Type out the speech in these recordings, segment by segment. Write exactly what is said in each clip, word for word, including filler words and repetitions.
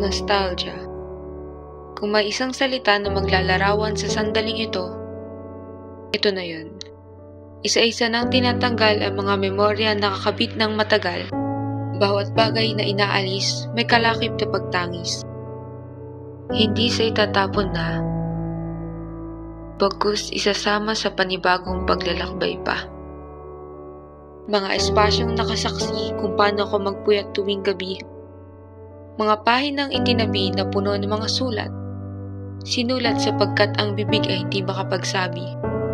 Nostalgia. Kung may isang salita na maglalarawan sa sandaling ito, ito na yun. Isa-isa nang tinatanggal ang mga memorya na nakakabit ng matagal. Bawat bagay na inaalis, may kalakip na pagtangis. Hindi sa itatapon na, bagkus isasama sa panibagong paglalakbay pa. Mga espasyong nakasaksi kung paano ako magpuyat tuwing gabi. Mga pahinang itinabi na puno ng mga sulat. Sinulat sapagkat ang bibig ay hindi makapagsabi.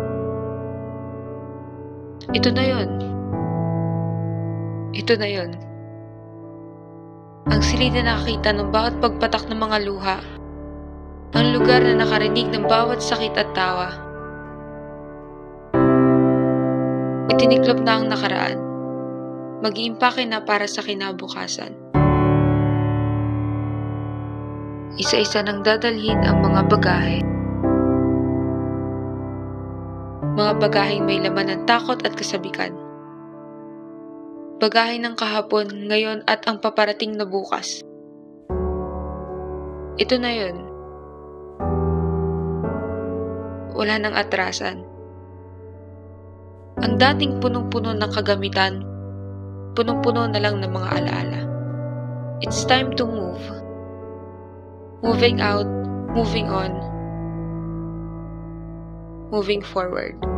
Ito na yon. Ito na yon. Ang silid na nakakita ng bawat pagpatak ng mga luha. Ang lugar na nakarinig ng bawat sakit at tawa. Itiniklop na ang nakaraan. Mag-iimpake na para sa kinabukasan. Isa-isa nang dadalhin ang mga bagahe. Mga bagaheng may laman ng takot at kasabikan. Bagahe ng kahapon, ngayon at ang paparating na bukas. Ito na yun. Wala nang atrasan. Ang dating punong-puno ng kagamitan, punong-puno na lang ng mga alaala. It's time to move. Moving out, moving on, moving forward.